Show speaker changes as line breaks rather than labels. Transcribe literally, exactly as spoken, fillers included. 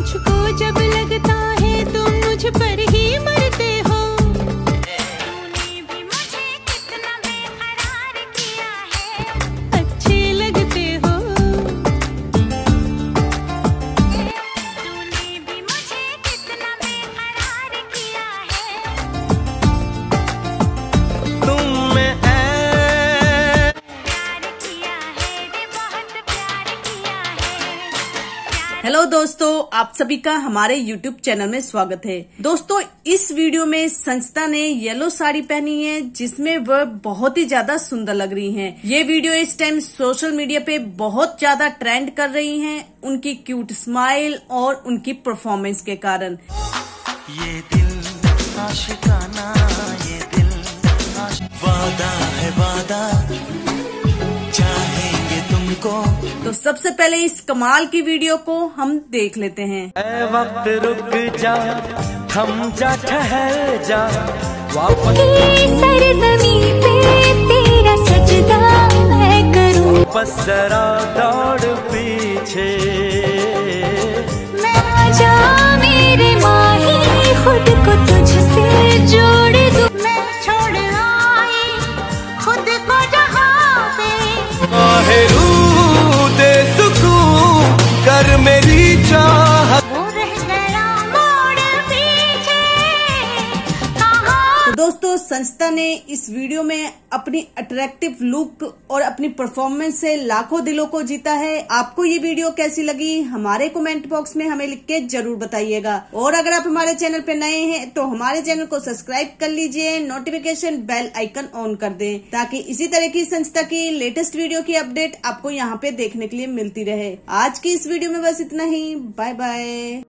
मुझको जब लगता है तुम मुझ पर ही मरते हो। तूने भी मुझे कितना बेकरार किया है, अच्छे लगते हो। तूने भी मुझे कितना बेकरार किया है।
तुम में
हेलो दोस्तों, आप सभी का हमारे यूट्यूब चैनल में स्वागत है। दोस्तों, इस वीडियो में संचिता ने येलो साड़ी पहनी है जिसमें वह बहुत ही ज्यादा सुंदर लग रही हैं। ये वीडियो इस टाइम सोशल मीडिया पे बहुत ज्यादा ट्रेंड कर रही हैं उनकी क्यूट स्माइल और उनकी परफॉर्मेंस के कारण।
ये दिल आशिकाना, ये दिल वादा है वादा, चाहेंगे तुमको।
तो सबसे पहले इस कमाल की वीडियो को हम देख लेते हैं।
ऐ वक्त रुक जा, थम जा, ठहर जा, वापस
सरज़मीं पे तेरा सजदा मैं करूं।
वापस जरा दौड़ पीछे,
मैं आजा मेरे माही, खुद को तुझसे जोड़ दूं। मैं छोड़ आई खुद को जहां पे,
आहेरू दे सुकून कर मेरी चाहत।
वो रह गया मोड़ पीछे कहाँ।
तो दोस्तों, संचिता ने इस वीडियो में अपनी अट्रैक्टिव लुक और अपनी परफॉर्मेंस से लाखों दिलों को जीता है। आपको ये वीडियो कैसी लगी हमारे कमेंट बॉक्स में हमें लिख के जरूर बताइएगा। और अगर आप हमारे चैनल पे नए हैं तो हमारे चैनल को सब्सक्राइब कर लीजिए, नोटिफिकेशन बेल आइकन ऑन कर दें ताकि इसी तरह की संचिता की लेटेस्ट वीडियो की अपडेट आपको यहाँ पे देखने के लिए मिलती रहे। आज की इस वीडियो में बस इतना ही। Bye bye.